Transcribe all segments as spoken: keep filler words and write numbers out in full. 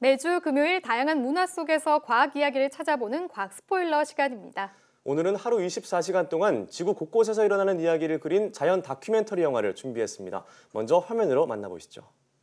매주 금요일 다양한 문화 속에서 과학 이야기를 찾아보는 과학 스포일러 시간입니다. 오늘은 하루 이십사 시간 동안 지구 곳곳에서 일어나는 이야기를 그린 자연 다큐멘터리 영화를 준비했습니다. 먼저 화면으로 만나보시죠.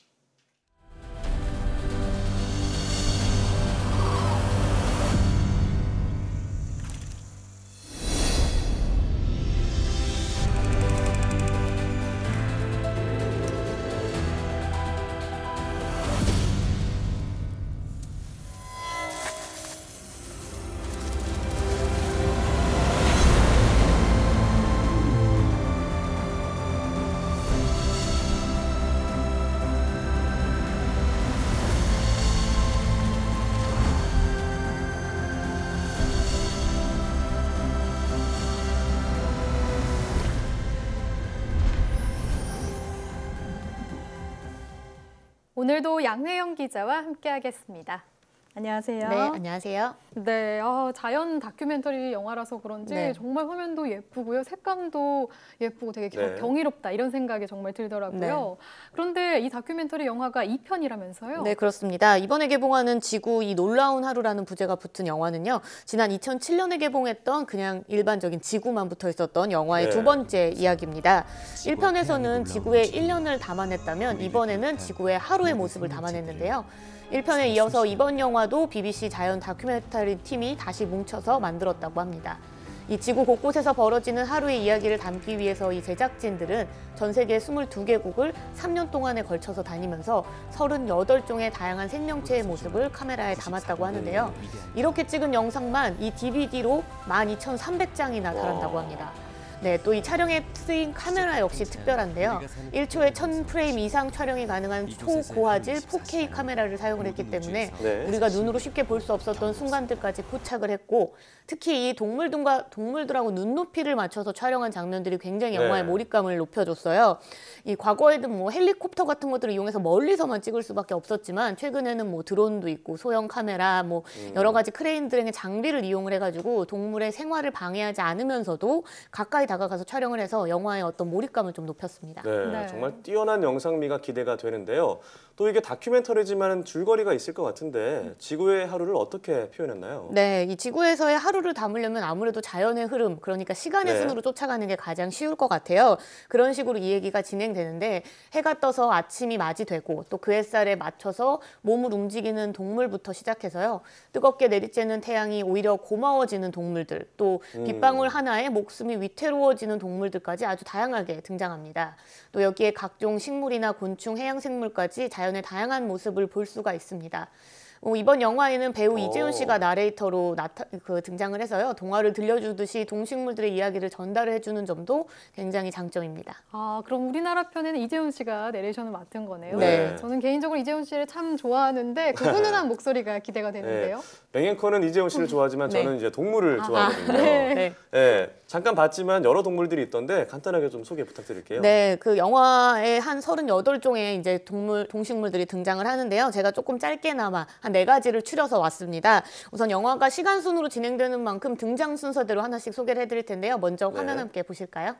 오늘도 양회영 기자와 함께하겠습니다. 안녕하세요. 네, 안녕하세요. 네, 어, 자연 다큐멘터리 영화라서 그런지 네. 정말 화면도 예쁘고요. 색감도 예쁘고 되게 겨, 네. 경이롭다 이런 생각이 정말 들더라고요. 네. 그런데 이 다큐멘터리 영화가 이 편이라면서요? 네, 그렇습니다. 이번에 개봉하는 지구 이 놀라운 하루라는 부제가 붙은 영화는요. 지난 이천칠 년에 개봉했던 그냥 일반적인 지구만 붙어 있었던 영화의 네. 두 번째 이야기입니다. 일 편에서는 지구의 일 년을 담아냈다면 이번에는 지구의 하루의 모습을 담아냈는데요. 일 편에 이어서 이번 영화도 비비씨 자연 다큐멘터리 팀이 다시 뭉쳐서 만들었다고 합니다. 이 지구 곳곳에서 벌어지는 하루의 이야기를 담기 위해서 이 제작진들은 전 세계 스물두 개국을 삼 년 동안에 걸쳐서 다니면서 서른여덟 종의 다양한 생명체의 모습을 카메라에 담았다고 하는데요. 이렇게 찍은 영상만 이 디비디로 만 이천삼백 장이나 달한다고 합니다. 네, 또 이 촬영에 쓰인 카메라 역시 특별한데요. 일 초에 천 프레임 이상 촬영이 가능한 초고화질 포케이 카메라를 사용을 했기 때문에 네. 우리가 눈으로 쉽게 볼 수 없었던 순간들까지 포착을 했고, 특히 이 동물들과 동물들하고 눈높이를 맞춰서 촬영한 장면들이 굉장히 영화의 네. 몰입감을 높여줬어요. 이 과거에는 뭐 헬리콥터 같은 것들을 이용해서 멀리서만 찍을 수밖에 없었지만 최근에는 뭐 드론도 있고 소형 카메라, 뭐 음. 여러 가지 크레인 등의 장비를 이용을 해가지고 동물의 생활을 방해하지 않으면서도 가까이 다가가서 촬영을 해서 영화의 어떤 몰입감을 좀 높였습니다. 네, 네. 정말 뛰어난 영상미가 기대가 되는데요. 또 이게 다큐멘터리지만 줄거리가 있을 것 같은데 지구의 하루를 어떻게 표현했나요? 네, 이 지구에서의 하루를 담으려면 아무래도 자연의 흐름, 그러니까 시간의 네. 순으로 쫓아가는 게 가장 쉬울 것 같아요. 그런 식으로 이 얘기가 진행되는데 해가 떠서 아침이 맞이되고 또 그 햇살에 맞춰서 몸을 움직이는 동물부터 시작해서요. 뜨겁게 내리쬐는 태양이 오히려 고마워지는 동물들, 또 음. 빗방울 하나에 목숨이 위태로워지는 동물들까지 아주 다양하게 등장합니다. 또 여기에 각종 식물이나 곤충, 해양생물까지 자연의 다양한 모습을 볼 수가 있습니다. 어, 이번 영화에는 배우 오. 이재훈 씨가 나레이터로 나타, 그 등장을 해서요. 동화를 들려주듯이 동식물들의 이야기를 전달을 해주는 점도 굉장히 장점입니다. 아, 그럼 우리나라 편에는 이재훈 씨가 내레이션을 맡은 거네요. 네. 저는 개인적으로 이재훈 씨를 참 좋아하는데 그 훈훈한 목소리가 기대가 되는데요. 맹앵커는 이재훈 씨를 좋아하지만 네. 저는 이제 동물을 아, 좋아하거든요. 네. 네. 네, 잠깐 봤지만 여러 동물들이 있던데 간단하게 좀 소개 부탁드릴게요. 네, 그 영화에 한 서른여덟 종의 이제 동물, 동식물들이 등장을 하는데요. 제가 조금 짧게나마 한 네 가지를 추려서 왔습니다. 우선 영화가 시간 순으로 진행되는 만큼 등장 순서대로 하나씩 소개를 해드릴 텐데요. 먼저 화면 네. 함께 보실까요?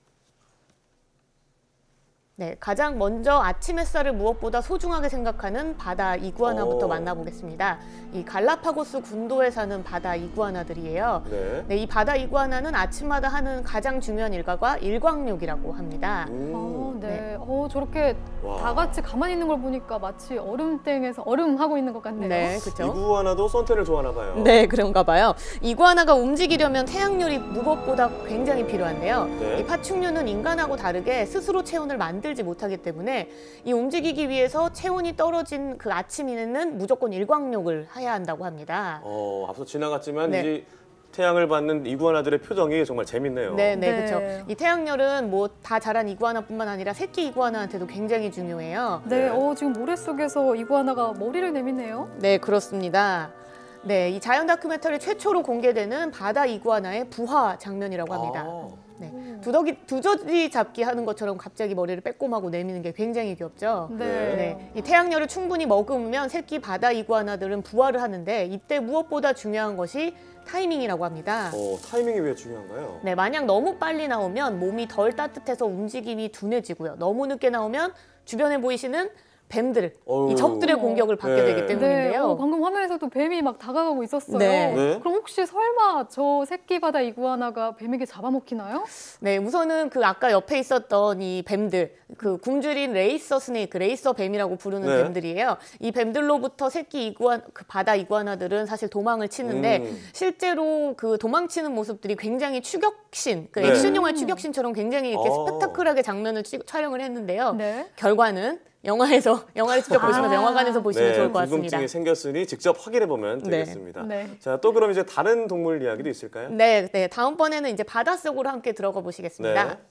네, 가장 먼저 아침 햇살을 무엇보다 소중하게 생각하는 바다 이구아나부터 오. 만나보겠습니다. 이 갈라파고스 군도에 사는 바다 이구아나들이에요. 네. 네, 이 바다 이구아나는 아침마다 하는 가장 중요한 일과가 일광욕이라고 합니다. 음. 아, 네. 네. 어, 저렇게 와. 다 같이 가만히 있는 걸 보니까 마치 얼음땡에서 얼음하고 있는 것 같네요. 네, 그렇죠. 이구아나도 선탠을 좋아하나 봐요. 네, 그런가 봐요. 이구아나가 움직이려면 태양열이 무엇보다 굉장히 필요한데요. 네. 이 파충류는 인간하고 다르게 스스로 체온을 만들지 못하기 때문에 이 움직이기 위해서 체온이 떨어진 그 아침에는 무조건 일광욕을 해야 한다고 합니다. 어, 앞서 지나갔지만 네. 이 태양을 받는 이구아나들의 표정이 정말 재밌네요. 네, 네, 네. 그렇죠. 이 태양열은 뭐 다 자란 이구아나뿐만 아니라 새끼 이구아나한테도 굉장히 중요해요. 네, 네. 어, 지금 모래 속에서 이구아나가 머리를 내미네요. 네, 그렇습니다. 네, 이 자연 다큐멘터리 최초로 공개되는 바다 이구아나의 부화 장면이라고 합니다. 아. 네, 두더기 두더지 잡기 하는 것처럼 갑자기 머리를 빼꼼하고 내미는 게 굉장히 귀엽죠. 네. 네, 이 태양열을 충분히 머금으면 새끼 바다 이구아나들은 부화를 하는데 이때 무엇보다 중요한 것이 타이밍이라고 합니다. 어, 타이밍이 왜 중요한가요? 네, 만약 너무 빨리 나오면 몸이 덜 따뜻해서 움직임이 둔해지고요. 너무 늦게 나오면 주변에 보이시는 뱀들, 어우. 이 적들의 공격을 받게 네. 되기 네, 때문인데요. 어, 방금 화면에서도 뱀이 막 다가가고 있었어요. 네. 네. 그럼 혹시 설마 저 새끼 바다 이구아나가 뱀에게 잡아먹히나요? 네, 우선은 그 아까 옆에 있었던 이 뱀들, 그 굶주린 레이서 스네이크, 레이서 뱀이라고 부르는 네. 뱀들이에요. 이 뱀들로부터 새끼 이구아, 그 바다 이구아나들은 사실 도망을 치는데 음. 실제로 그 도망치는 모습들이 굉장히 추격신, 그 네. 액션 영화 추격신처럼 굉장히 이렇게 어. 스펙타클하게 장면을 찍- 촬영을 했는데요. 네. 결과는 영화에서 영화를 직접 보시면서 아. 영화관에서 보시면 네, 좋을 것 같습니다. 궁금증이 생겼으니 직접 확인해 보면 네. 되겠습니다. 네. 자, 또 그럼 이제 다른 동물 이야기도 있을까요? 네, 네. 다음번에는 이제 바닷속으로 함께 들어가 보시겠습니다. 네.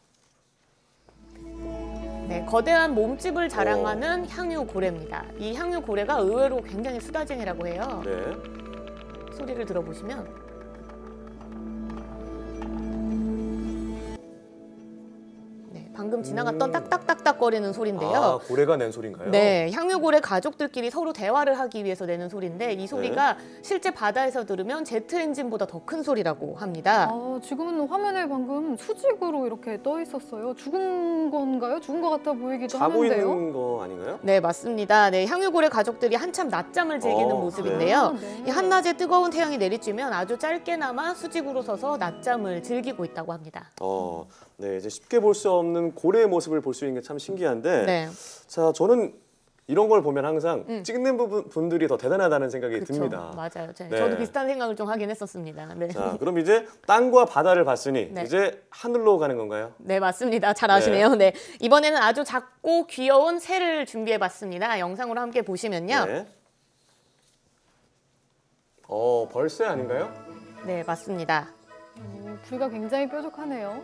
네, 거대한 몸집을 자랑하는 향유고래입니다. 이 향유고래가 의외로 굉장히 수다쟁이라고 해요. 네. 소리를 들어보시면 네, 방금 지나갔던 음. 딱딱딱딱 거리는 소리인데요. 아, 고래가 낸 소리인가요? 네, 향유고래 가족들끼리 서로 대화를 하기 위해서 내는 소리인데 이 소리가 실제 바다에서 들으면 제트 엔진보다 더 큰 소리라고 합니다. 아, 지금은 화면에 방금 수직으로 이렇게 떠 있었어요. 죽은 건가요? 죽은 것 같아 보이기도 자고 하는데요. 있는 거 아닌가요? 네, 맞습니다. 네, 향유고래 가족들이 한참 낮잠을 즐기는 어, 모습인데요. 아, 네. 이 한낮에 뜨거운 태양이 내리쬐면 아주 짧게나마 수직으로 서서 낮잠을 즐기고 있다고 합니다. 어, 네, 이제 쉽게 볼 수 없는 고래의 모습을 볼 수 있는 게 참 신기한데, 네, 자, 저는 이런 걸 보면 항상 음. 찍는 부분, 분들이 더 대단하다는 생각이 그렇죠. 듭니다. 맞아요. 제- 네. 저도 비슷한 생각을 좀 하긴 했었습니다. 네, 자, 그럼 이제 땅과 바다를 봤으니 네. 이제 하늘로 가는 건가요? 네 맞습니다. 잘 아시네요. 네, 이번에는 아주 작고 귀여운 새를 준비해봤습니다. 영상으로 함께 보시면요. 네. 어, 벌새 아닌가요? 네, 맞습니다. 오, 부리가 굉장히 뾰족하네요.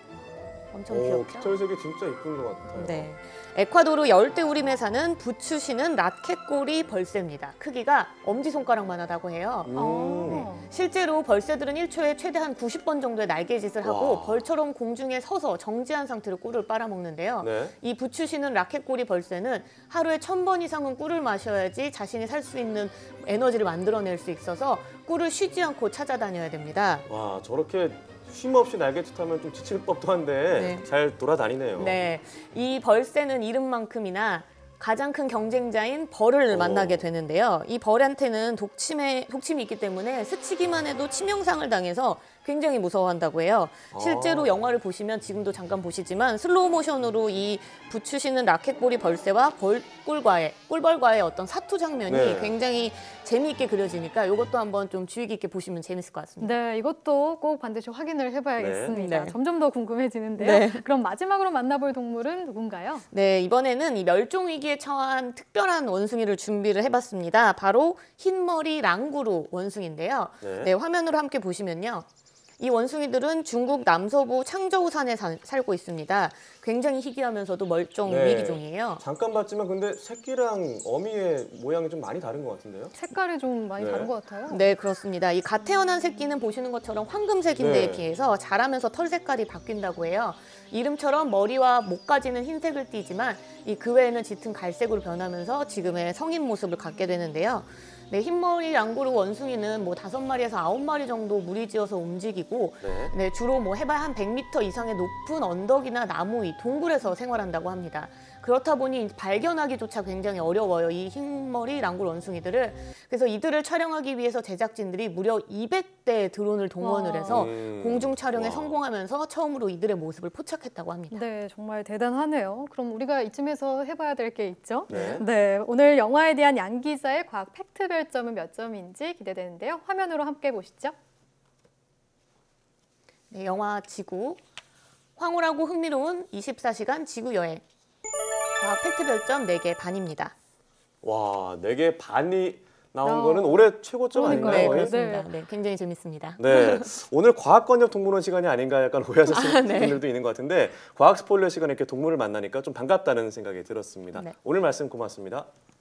엄청 오, 귀엽죠? 깃털색이 진짜 이쁜 것 같아요. 네. 에콰도르 열대우림에 사는 부추시는 라켓꼬리 벌새입니다. 크기가 엄지손가락만 하다고 해요. 음. 아. 실제로 벌새들은 일 초에 최대한 구십 번 정도의 날개짓을 하고 와. 벌처럼 공중에 서서 정지한 상태로 꿀을 빨아먹는데요. 네. 이 부추시는 라켓꼬리 벌새는 하루에 천 번 이상은 꿀을 마셔야지 자신이 살 수 있는 에너지를 만들어낼 수 있어서 꿀을 쉬지 않고 찾아다녀야 됩니다. 와, 저렇게 쉼 없이 날개짓하면 좀 지칠 법도 한데 네. 잘 돌아다니네요. 네, 이 벌새는 이름만큼이나 가장 큰 경쟁자인 벌을 오. 만나게 되는데요. 이 벌한테는 독침에, 독침이 있기 때문에 스치기만 해도 치명상을 당해서 굉장히 무서워한다고 해요. 실제로 아. 영화를 보시면 지금도 잠깐 보시지만 슬로우 모션으로 이 부추시는 라켓볼이 벌새와 벌꿀과의 꿀벌과의 어떤 사투 장면이 네. 굉장히 재미있게 그려지니까 이것도 한번 좀 주의 깊게 보시면 재밌을 것 같습니다. 네, 이것도 꼭 반드시 확인을 해봐야겠습니다. 네. 네. 점점 더 궁금해지는데요. 네. 그럼 마지막으로 만나볼 동물은 누군가요? 네, 이번에는 이 멸종 위기에 처한 특별한 원숭이를 준비를 해봤습니다. 바로 흰머리 랑구루 원숭이인데요. 네. 네, 화면으로 함께 보시면요. 이 원숭이들은 중국 남서부 창저우 산에 사- 살고 있습니다. 굉장히 희귀하면서도 멀종 네. 위기종이에요. 잠깐 봤지만 근데 새끼랑 어미의 모양이 좀 많이 다른 것 같은데요? 색깔이 좀 많이 네. 다른 것 같아요. 네, 그렇습니다. 이 갓 태어난 새끼는 보시는 것처럼 황금색인데에 네. 비해서 자라면서 털 색깔이 바뀐다고 해요. 이름처럼 머리와 목까지는 흰색을 띠지만 이 그 외에는 짙은 갈색으로 변하면서 지금의 성인 모습을 갖게 되는데요. 네, 흰머리 랑구루 원숭이는 뭐 다섯 마리에서 아홉 마리 정도 무리지어서 움직이고 네. 네, 주로 뭐 해발 한 백 미터 이상의 높은 언덕이나 나무 위, 동굴에서 생활한다고 합니다. 그렇다 보니 발견하기조차 굉장히 어려워요. 이 흰머리 랑굴 원숭이들을. 그래서 이들을 촬영하기 위해서 제작진들이 무려 이백 대의 드론을 동원을 와. 해서 음. 공중 촬영에 와. 성공하면서 처음으로 이들의 모습을 포착했다고 합니다. 네, 정말 대단하네요. 그럼 우리가 이쯤에서 해봐야 될 게 있죠? 네. 네, 오늘 영화에 대한 양 기자의 과학 팩트 별점은 몇 점인지 기대되는데요. 화면으로 함께 보시죠. 네, 영화 지구. 황홀하고 흥미로운 이십사 시간 지구 여행. 과학 팩트 별점 네 개 반입니다. 와, 네 개 반이 나온 어. 거는 올해 최고점 그러니까요. 네, 아닌가요? 거의? 그렇습니다. 네, 굉장히 재밌습니다. 네, 오늘 과학관역 동물원 시간이 아닌가 약간 오해하셨을 아, 네. 분들도 있는 것 같은데 과학 스포일러 시간에 이렇게 동물을 만나니까 좀 반갑다는 생각이 들었습니다. 네. 오늘 말씀 고맙습니다.